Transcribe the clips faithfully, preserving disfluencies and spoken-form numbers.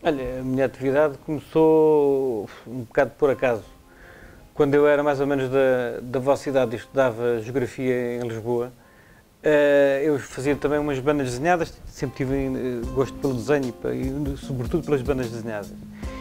Olha, a minha atividade começou um bocado por acaso. Quando eu era mais ou menos da, da vossa idade e estudava Geografia em Lisboa, eh, eu fazia também umas bandas desenhadas, sempre tive eh, gosto pelo desenho e, sobretudo, pelas bandas desenhadas.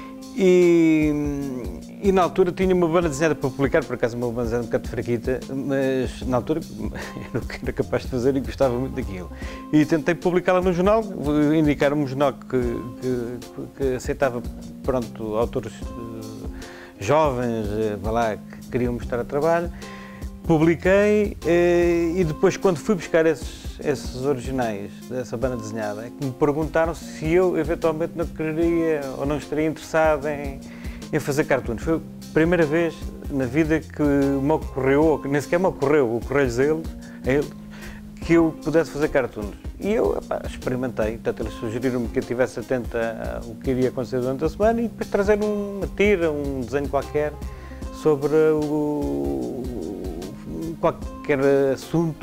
E, e na altura tinha uma banda desenhada para publicar, por acaso uma banda desenhada um bocado fraquita, mas na altura eu não era capaz de fazer e gostava muito daquilo. E tentei publicá-la no jornal, indicar um jornal que, que, que aceitava, pronto, autores uh, jovens, uh, vá lá, que queriam mostrar trabalho. Publiquei uh, e depois, quando fui buscar esses, esses originais dessa banda desenhada, é que me perguntaram se eu eventualmente não queria ou não estaria interessado em, em fazer cartoons. Foi a primeira vez na vida que me ocorreu, ou que nem sequer me ocorreu, ocorreu-lhes a eles, a eles, que eu pudesse fazer cartoons. E eu epá, experimentei, portanto eles sugeriram-me que eu estivesse atento ao que iria acontecer durante a semana e depois trazer uma tira, um desenho qualquer sobre o, qualquer assunto,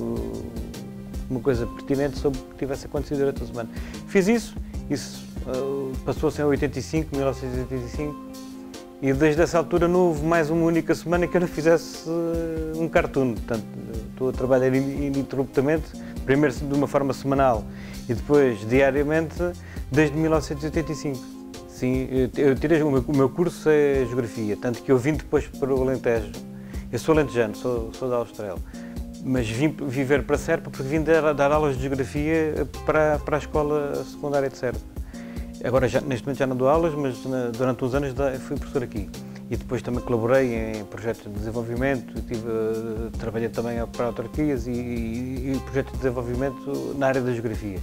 uma coisa pertinente sobre o que tivesse acontecido durante a semana. Fiz isso, isso uh, passou-se em oitenta e cinco, mil novecentos e oitenta e cinco, e desde essa altura não houve mais uma única semana que eu não fizesse uh, um cartoon. Portanto, estou a trabalhar ininterruptamente, primeiro de uma forma semanal e depois diariamente, desde mil novecentos e oitenta e cinco. Sim, eu tirei, o meu, o meu curso é Geografia, tanto que eu vim depois para o Alentejo. Eu sou alentejano, sou, sou da Austrália, mas vim viver para Serpa porque vim dar, dar aulas de Geografia para, para a escola secundária de Serpa. Agora, já, neste momento já não dou aulas, mas na, durante uns anos da, fui professor aqui. E depois também colaborei em projetos de desenvolvimento, tive, trabalhei também para autarquias e, e, e projetos de desenvolvimento na área da Geografia.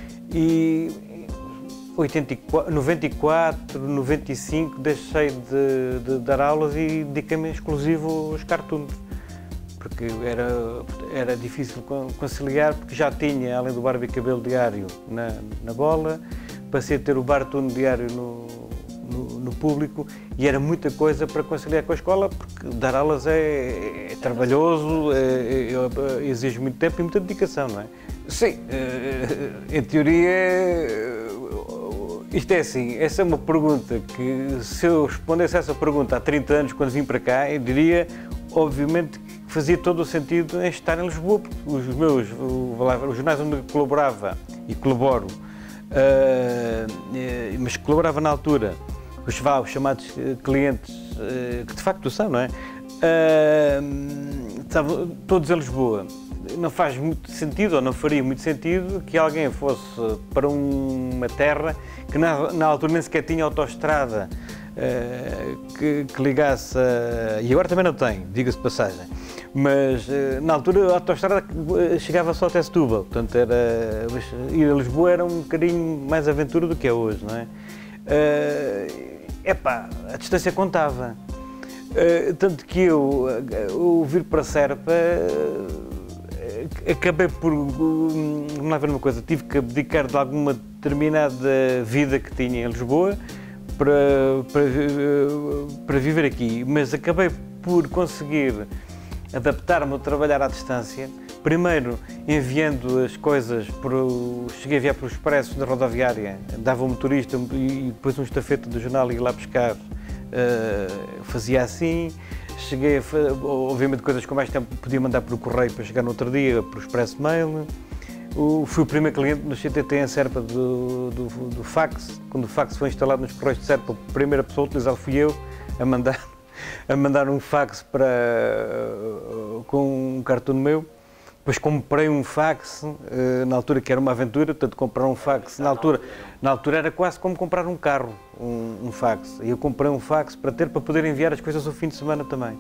E oitenta e quatro, noventa e quatro, noventa e cinco deixei de, de dar aulas e dediquei-me exclusivo aos cartoons, porque era, era difícil conciliar, porque já tinha, além do Barba e Cabelo diário na, na Bola, passei a ter o Bartoon diário no, no, no Público e era muita coisa para conciliar com a escola, porque dar aulas é, é trabalhoso, é, é, exige muito tempo e muita dedicação, não é? Sim, em teoria. Isto é assim, essa é uma pergunta que, se eu respondesse essa pergunta há trinta anos, quando vim para cá, eu diria, obviamente, que fazia todo o sentido em estar em Lisboa, porque os meus, os jornais onde eu colaborava e colaboro, uh, mas colaborava na altura, os, os chamados clientes, uh, que de facto são, não é? Uh, estavam todos em Lisboa. Não faz muito sentido, ou não faria muito sentido, que alguém fosse para uma terra que na, na altura nem sequer tinha autoestrada uh, que, que ligasse, a, e agora também não tem, diga-se de passagem, mas uh, na altura a autoestrada chegava só até Setúbal, portanto era, ir a Lisboa era um bocadinho mais aventura do que é hoje, não é? Uh, epá, a distância contava, uh, tanto que eu, uh, vir para Serpa, uh, acabei por, vamos lá ver uma coisa, tive que abdicar de alguma determinada vida que tinha em Lisboa para, para, para viver aqui, mas acabei por conseguir adaptar-me a trabalhar à distância, primeiro enviando as coisas, por, cheguei a enviar por expresso da rodoviária, dava um motorista e depois um estafeta do jornal ia lá buscar, uh, fazia assim. Cheguei a, obviamente, coisas com mais tempo podia mandar por correio para chegar no outro dia, por expresso mail. O, fui o primeiro cliente no C T T em Serpa do, do, do fax. Quando o fax foi instalado nos correios de Serpa, a primeira pessoa a utilizar fui eu, a mandar, a mandar um fax para, com um cartão meu. Depois comprei um fax, na altura que era uma aventura, portanto comprar um fax, na altura, na altura era quase como comprar um carro, um, um fax. E eu comprei um fax para ter, para poder enviar as coisas ao fim de semana também.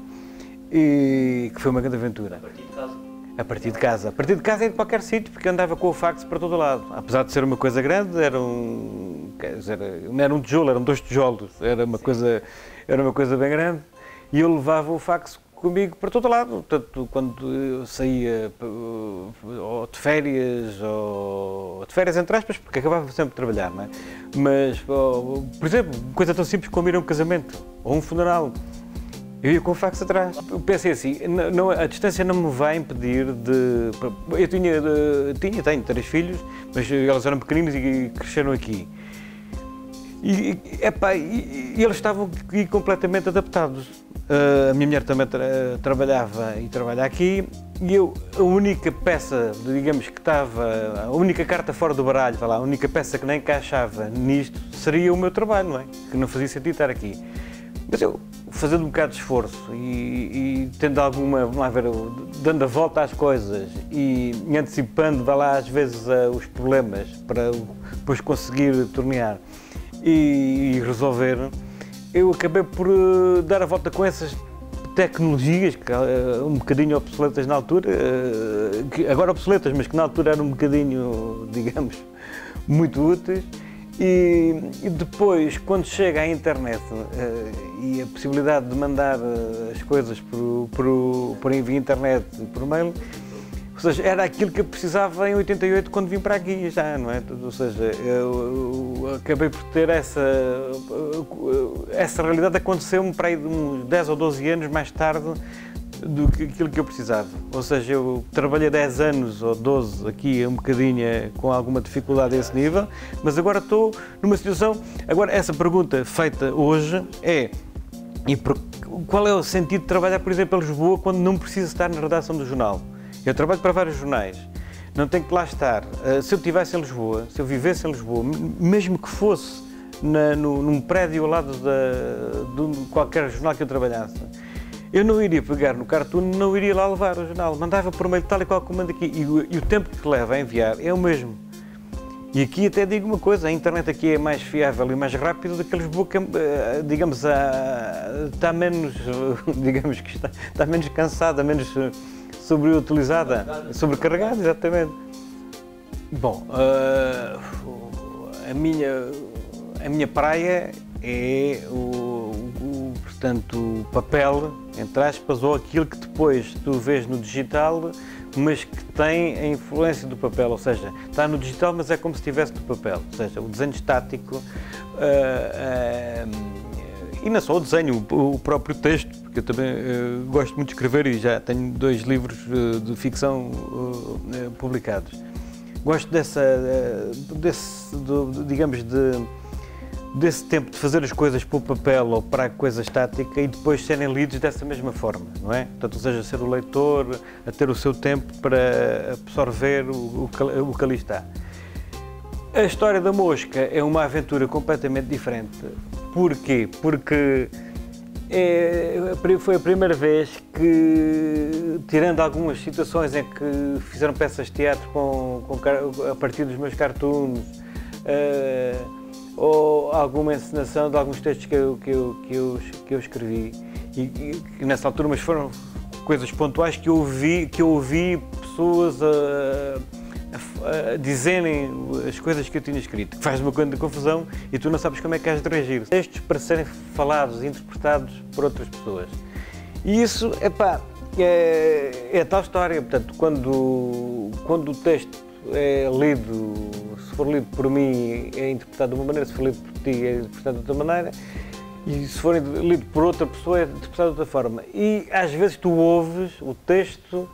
E que foi uma grande aventura. A partir de casa? A partir de casa. A partir de casa e de qualquer sítio, porque andava com o fax para todo lado. Apesar de ser uma coisa grande, era um, quer dizer, não era um tijolo, eram dois tijolos, era uma, coisa, era uma coisa bem grande. E eu levava o fax comigo para todo lado, portanto, quando eu saía ou de férias, ou de férias entre aspas, porque acabava sempre de trabalhar, não é? Mas, por exemplo, coisa tão simples como ir a um casamento ou um funeral, eu ia com o fax atrás. Eu pensei assim, não, a distância não me vai impedir de... Eu tinha, de, tinha tenho três filhos, mas eles eram pequeninos e cresceram aqui. E, epá, e, e eles estavam aqui completamente adaptados. Uh, a minha mulher também tra trabalhava e trabalha aqui, e eu, a única peça, digamos que estava, a única carta fora do baralho, vai lá, a única peça que nem encaixava nisto seria o meu trabalho, não é? Que não fazia sentido estar aqui. Mas eu, fazendo um bocado de esforço e, e tendo alguma, vamos lá ver, dando a volta às coisas e, e antecipando, vai lá, às vezes, uh, os problemas para depois conseguir tornear e, e resolver, eu acabei por uh, dar a volta com essas tecnologias, que, uh, um bocadinho obsoletas na altura, uh, que agora obsoletas, mas que na altura eram um bocadinho, digamos, muito úteis. E, e depois, quando chega à internet uh, e a possibilidade de mandar uh, as coisas por, por, por envio internet e por mail, ou seja, era aquilo que eu precisava em oitenta e oito quando vim para aqui já, não é? Ou seja, eu, eu acabei por ter essa, essa realidade, aconteceu-me para aí de uns dez ou doze anos mais tarde do que aquilo que eu precisava. Ou seja, eu trabalhei dez anos ou doze aqui, um bocadinho com alguma dificuldade a esse nível, mas agora estou numa situação. Agora, essa pergunta feita hoje é: e por, qual é o sentido de trabalhar, por exemplo, em Lisboa quando não precisa estar na redação do jornal? Eu trabalho para vários jornais, não tenho que lá estar. Se eu estivesse em Lisboa, se eu vivesse em Lisboa, mesmo que fosse na, no, num prédio ao lado de, de qualquer jornal que eu trabalhasse, eu não iria pegar no cartoon, não iria lá levar o jornal, mandava por meio tal e qual comando aqui, e o, e o tempo que leva a enviar é o mesmo. E aqui até digo uma coisa, a internet aqui é mais fiável e mais rápido do que Lisboa, que, digamos, está menos, digamos que está, está menos cansada, menos sobreutilizada, sobrecarregada, exatamente. Bom, uh, a, minha, a minha praia é o, o, portanto, o papel, entre aspas, ou aquilo que depois tu vês no digital, mas que tem a influência do papel, ou seja, está no digital, mas é como se estivesse no papel, ou seja, o desenho estático, uh, uh, e não só o desenho, o, o próprio texto, porque eu também uh, gosto muito de escrever e já tenho dois livros uh, de ficção uh, uh, publicados. Gosto dessa, uh, desse, do, digamos, de, desse tempo de fazer as coisas para o papel ou para a coisa estática e depois serem lidos dessa mesma forma, não é? Portanto, ou seja, ser o leitor a ter o seu tempo para absorver o, o, que, o que ali está. A história da mosca é uma aventura completamente diferente. Porquê? Porque é, foi a primeira vez que, tirando algumas situações em que fizeram peças de teatro com, com, a partir dos meus cartoons, uh, ou alguma encenação de alguns textos que eu, que eu, que eu, que eu escrevi, e, e que nessa altura, mas foram coisas pontuais que eu ouvi, que eu ouvi pessoas a, a, a dizerem as coisas que eu tinha escrito, que faz uma grande confusão e tu não sabes como é que has de reagir. Textos para serem falados e interpretados por outras pessoas. E isso, epá, é, é a tal história, portanto, quando, quando o texto é lido, se for lido por mim é interpretado de uma maneira, se for lido por ti é interpretado de outra maneira, e se for lido por outra pessoa é interpretado de outra forma. E às vezes tu ouves o texto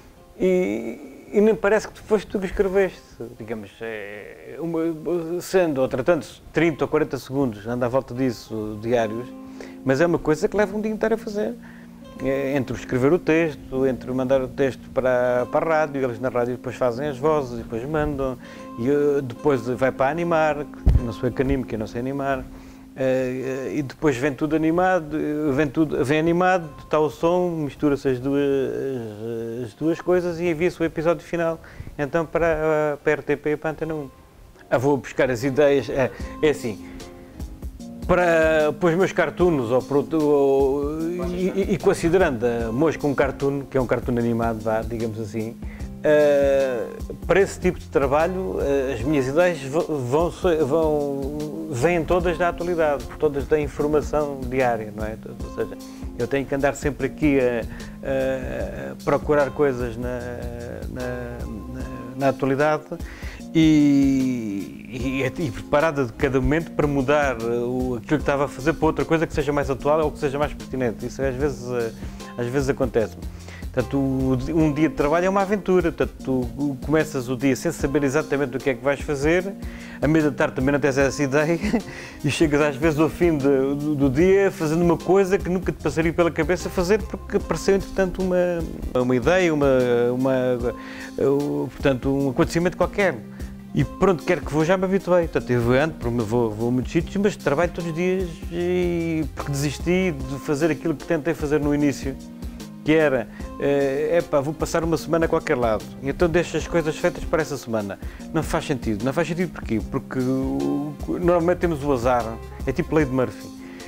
e, e nem parece que foste tu que escreveste, digamos, é uma, sendo ou tratando trinta ou quarenta segundos, anda à volta disso, diários, mas é uma coisa que leva um dia inteiro a fazer. Entre escrever o texto, entre mandar o texto para, para a rádio, eles na rádio depois fazem as vozes e depois mandam, e depois vai para animar, que não sou eu que animo, que eu não sei animar, e depois vem tudo animado, vem, tudo, vem animado, está o som, mistura-se as duas, as duas coisas e envia-se o episódio final, então para, para a R T P e para a Antena um. Ah, vou buscar as ideias, é, é assim. Para, para os meus cartoons, ou, para, ou, e, e considerando a Mosca um cartoon, que é um cartoon animado, vá, digamos assim, uh, para esse tipo de trabalho, uh, as minhas ideias vão, vão, vêm todas da atualidade, todas da informação diária, não é? Ou seja, eu tenho que andar sempre aqui a, a procurar coisas na, na, na, na atualidade, E, e, e preparada de cada momento para mudar o, aquilo que estava a fazer para outra coisa que seja mais atual ou que seja mais pertinente. Isso às vezes, às vezes acontece. Portanto, um dia de trabalho é uma aventura, portanto, tu começas o dia sem saber exatamente o que é que vais fazer, à meia da tarde também não tens essa ideia e chegas às vezes ao fim de, do, do dia fazendo uma coisa que nunca te passaria pela cabeça fazer porque apareceu, entretanto, uma, uma ideia, uma, uma, portanto, um acontecimento qualquer. E pronto, quer que vou, já me habituei. Portanto, eu ando, vou, vou a muitos sítios, mas trabalho todos os dias e porque desisti de fazer aquilo que tentei fazer no início, que era, é uh, pá, vou passar uma semana a qualquer lado, e então deixo as coisas feitas para essa semana. Não faz sentido. Não faz sentido porquê? Porque uh, normalmente temos o azar, é tipo lei de Murphy.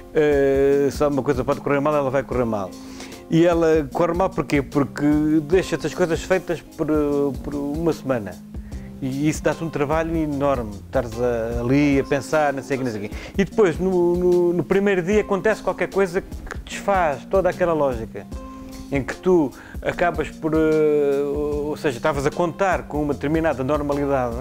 Uh, só uma coisa pode correr mal, ela vai correr mal. E ela corre mal porquê? Porque deixa-te as coisas feitas por, por uma semana. E isso dá-te um trabalho enorme, estares ali a pensar, não sei o que, não sei o quê. E depois, no, no, no primeiro dia, acontece qualquer coisa que desfaz toda aquela lógica, em que tu acabas por, uh, ou seja, estavas a contar com uma determinada normalidade,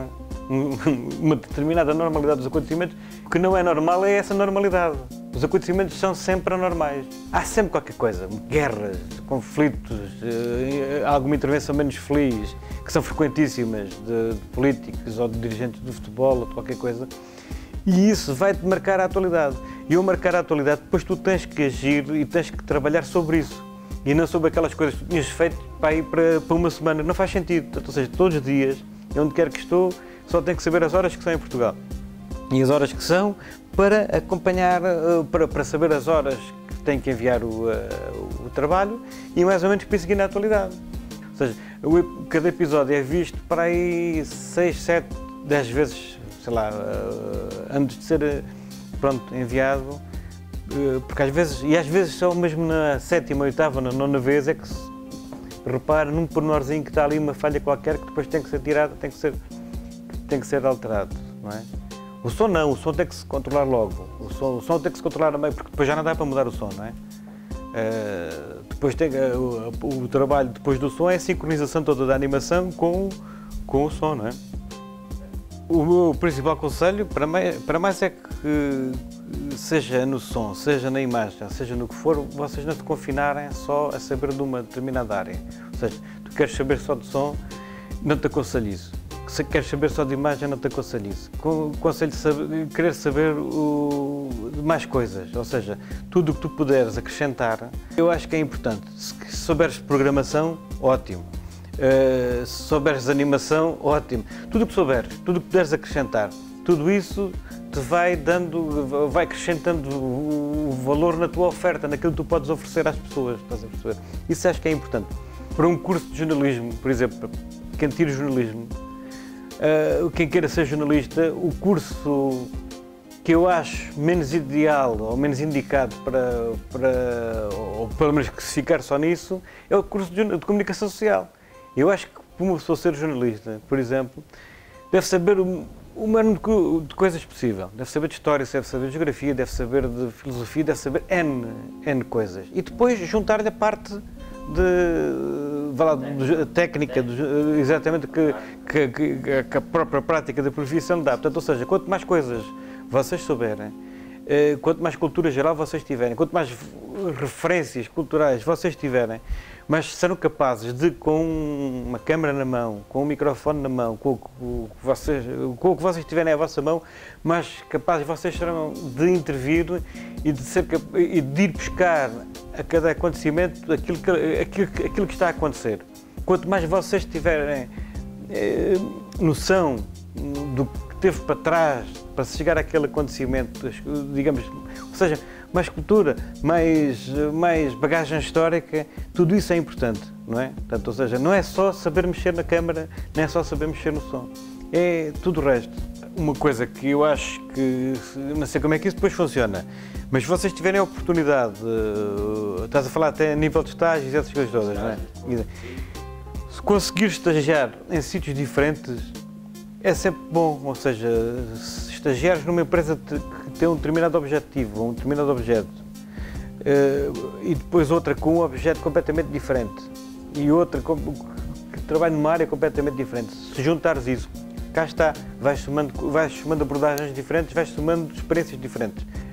uma determinada normalidade dos acontecimentos, que não é normal, é essa normalidade. Os acontecimentos são sempre anormais. Há sempre qualquer coisa, guerras, conflitos, uh, alguma intervenção menos feliz, que são frequentíssimas de, de políticos ou de dirigentes do futebol ou de qualquer coisa, e isso vai-te marcar a atualidade. E ao marcar a atualidade, depois tu tens que agir e tens que trabalhar sobre isso. E não sobre aquelas coisas que tu tinhas feito para ir para, para uma semana. Não faz sentido. Ou seja, todos os dias, onde quer que estou, só tenho que saber as horas que são em Portugal. E as horas que são para acompanhar, para, para saber as horas que tenho que enviar o, o, o trabalho e mais ou menos para seguir na atualidade. Ou seja, o, cada episódio é visto para aí seis, sete, dez vezes, sei lá, antes de ser, pronto, enviado. Porque às vezes, e às vezes só mesmo na sétima, oitava, na nona vez é que se repara num pormenorzinho que está ali uma falha qualquer que depois tem que ser tirada, tem que ser, tem que ser alterado, não é? O som não, o som tem que se controlar logo, o som, o som tem que se controlar a meio, porque depois já não dá para mudar o som, não é? Uh, depois tem, uh, o, o trabalho depois do som é a sincronização toda da animação com, com o som, não é? O meu principal conselho para mais, para mais é que, seja no som, seja na imagem, seja no que for, vocês não te confinarem só a saber de uma determinada área. Ou seja, tu queres saber só de som, não te aconselho isso. Se queres saber só de imagem, não te aconselho isso. Aconselho saber, querer saber o, de mais coisas, ou seja, tudo o que tu puderes acrescentar, eu acho que é importante. Se souberes de programação, ótimo. Uh, se souberes de animação, ótimo. Tudo o que souberes, tudo o que puderes acrescentar, tudo isso te vai dando, vai acrescentando o valor na tua oferta, naquilo que tu podes oferecer às pessoas, estás a perceber? Isso acho que é importante. Para um curso de jornalismo, por exemplo, quem tira jornalismo, uh, quem queira ser jornalista, o curso que eu acho menos ideal ou menos indicado para, para ou pelo menos que se ficar só nisso, é o curso de, de comunicação social. Eu acho que, para uma pessoa ser jornalista, por exemplo, deve saber o, o mínimo de coisas possível. Deve saber de história, deve saber de geografia, deve saber de filosofia, deve saber N, N coisas. E depois juntar-lhe a parte de, de, lá, de técnica, de, exatamente, que, que, que, que a própria prática da profissão dá. Portanto, ou seja, quanto mais coisas vocês souberem, quanto mais cultura geral vocês tiverem, quanto mais referências culturais vocês tiverem, mas serão capazes de, com uma câmera na mão, com um microfone na mão, com o que vocês, com o que vocês tiverem à vossa mão, mais capazes vocês serão de intervir e de, ser, e de ir buscar a cada acontecimento aquilo que, aquilo, aquilo que está a acontecer. Quanto mais vocês tiverem eh, noção do que teve para trás para chegar àquele acontecimento, digamos, ou seja, mais cultura, mais, mais bagagem histórica, tudo isso é importante, não é? Portanto, ou seja, não é só saber mexer na câmara, não é só saber mexer no som, é tudo o resto. Uma coisa que eu acho que, não sei como é que isso depois funciona, mas se vocês tiverem a oportunidade, estás a falar até a nível de estágios e essas coisas todas, não é? Se conseguir estagiar em sítios diferentes, é sempre bom, ou seja, se estagiares numa empresa que tem um determinado objetivo, ou um determinado objeto, e depois outra com um objeto completamente diferente, e outra que trabalha numa área completamente diferente, se juntares isso, cá está, vais somando, vais somando abordagens diferentes, vais somando experiências diferentes.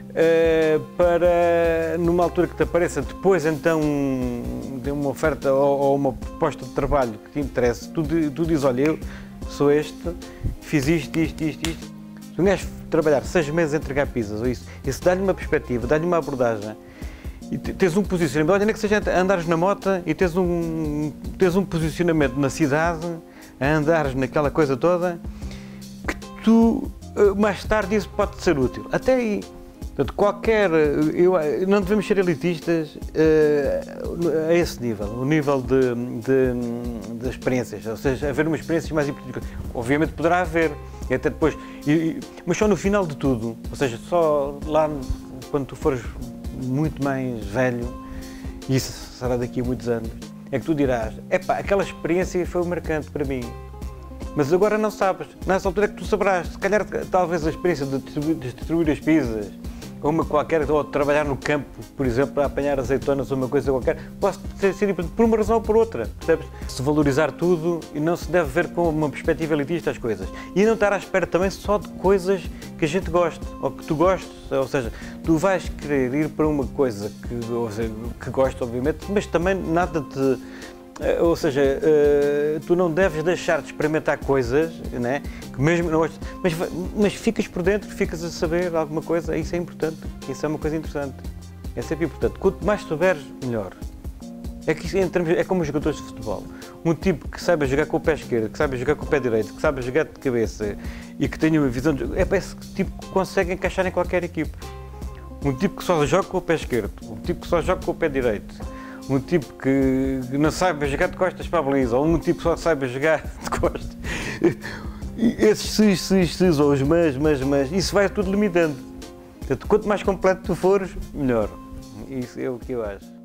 uh, para, numa altura que te apareça depois então de uma oferta ou, ou uma proposta de trabalho que te interesse, tu, tu dizes, olha, eu sou este, fiz isto, isto, isto, isto. Se um gajo trabalhar seis meses a entregar pizzas ou isso, isso dá-lhe uma perspectiva, dá-lhe uma abordagem, e tens um posicionamento, olha, nem que seja andares na moto e tens um, tens um posicionamento na cidade, a andares naquela coisa toda, que tu mais tarde isso pode ser útil. Até aí, portanto, qualquer, eu, não devemos ser elitistas uh, a esse nível, o nível de, de, de experiências, ou seja, haver uma experiência mais importante. Obviamente poderá haver, e até depois, e, e, mas só no final de tudo, ou seja, só lá quando tu fores muito mais velho, e isso será daqui a muitos anos, é que tu dirás, epá, aquela experiência foi marcante para mim, mas agora não sabes, nessa altura é que tu saberás, se calhar talvez a experiência de distribuir, de distribuir as pizzas, ou uma qualquer, ou de trabalhar no campo, por exemplo, a apanhar azeitonas ou uma coisa qualquer, pode ser, ser por uma razão ou por outra, percebes? Se valorizar tudo e não se deve ver com uma perspectiva elitista as coisas. E não estar à espera também só de coisas que a gente goste, ou que tu gostes, ou seja, tu vais querer ir para uma coisa que, ou seja, que gostes, obviamente, mas também nada te... Ou seja, uh, tu não deves deixar de experimentar coisas, né? Que mesmo não gostes, mas, mas ficas por dentro, ficas a saber alguma coisa, isso é importante, isso é uma coisa interessante, é sempre importante. Quanto mais souberes, melhor. É, que isso, em termos, é como os jogadores de futebol. Um tipo que saiba jogar com o pé esquerdo, que saiba jogar com o pé direito, que saiba jogar de cabeça e que tenha uma visão de jogo, é esse tipo que consegue encaixar em qualquer equipe. Um tipo que só joga com o pé esquerdo, um tipo que só joga com o pé direito, um tipo que não saiba jogar de costas para a baliza, ou um tipo que só saiba jogar de costas. Esses sis, sis, sis, ou os mas, mas, mas, isso vai tudo limitando. Portanto, quanto mais completo tu fores, melhor. Isso é o que eu acho.